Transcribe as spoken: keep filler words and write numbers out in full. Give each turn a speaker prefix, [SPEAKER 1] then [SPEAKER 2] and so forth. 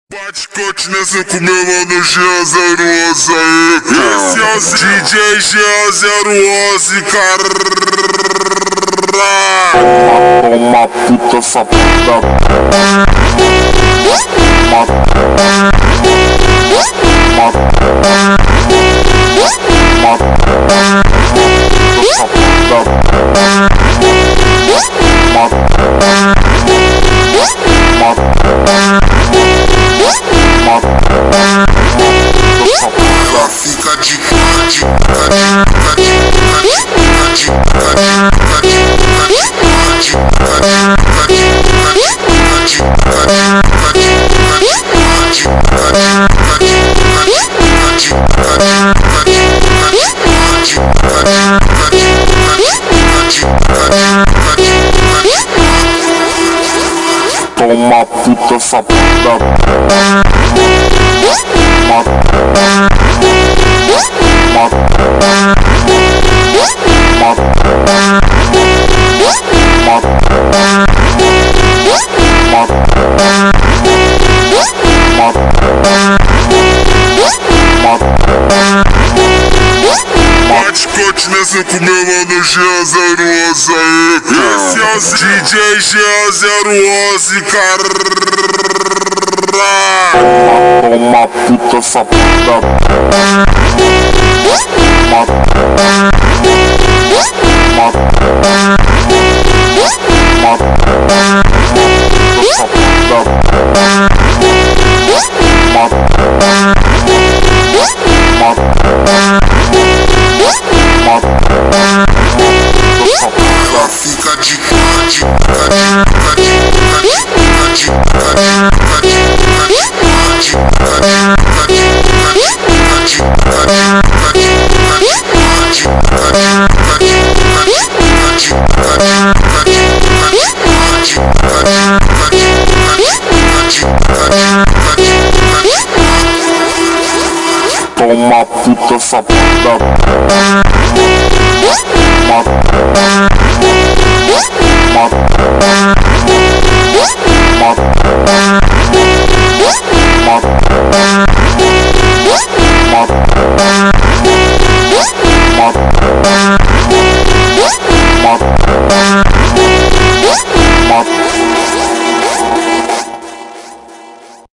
[SPEAKER 1] Bate continência com meu mano G zero onze aí. Esse é o D J G zero onze, cara.
[SPEAKER 2] Toma puta safada.
[SPEAKER 1] Ela fica de cade,
[SPEAKER 2] Toma puta safada.
[SPEAKER 1] Bate continência com meu mano G zero onze aí. Esse é o D J G zero onze, cara.
[SPEAKER 2] Toma puta safada.
[SPEAKER 1] Ela fica de cade,
[SPEAKER 2] Toma puta safada.